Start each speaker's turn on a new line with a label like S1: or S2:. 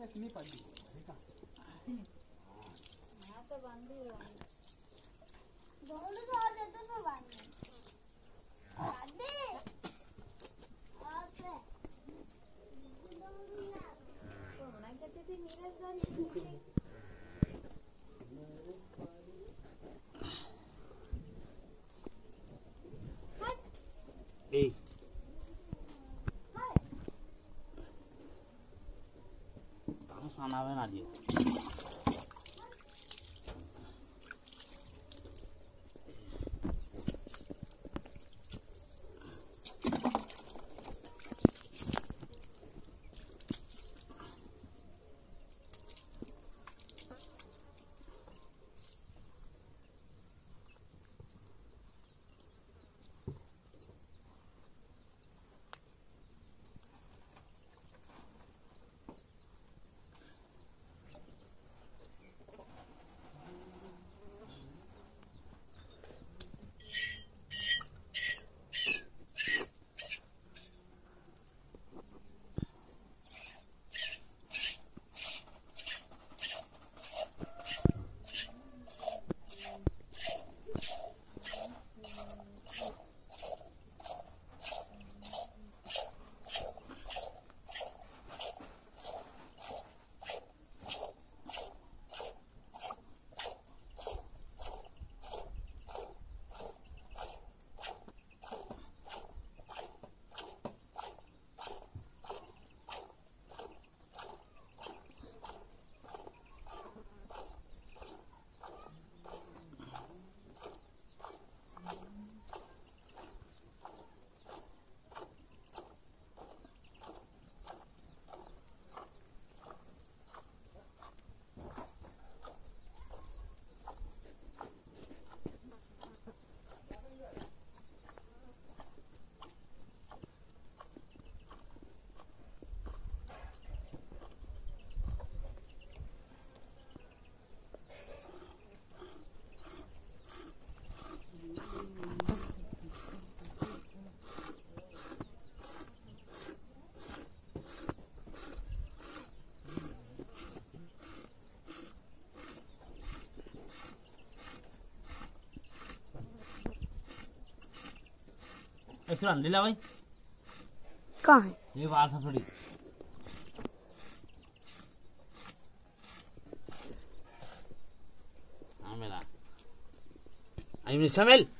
S1: कितनी पड़ी
S2: मैं तो बंद ही रहूंगी दोनों साथ दे तो मैं बंद अबे ओके तो मैं कहती थी मेरे घर
S3: ए kamu sana wen aja ऐसा ले ला भाई
S2: कहाँ है
S3: ये बाल सब थोड़ी हाँ मेरा आई मिस शमिल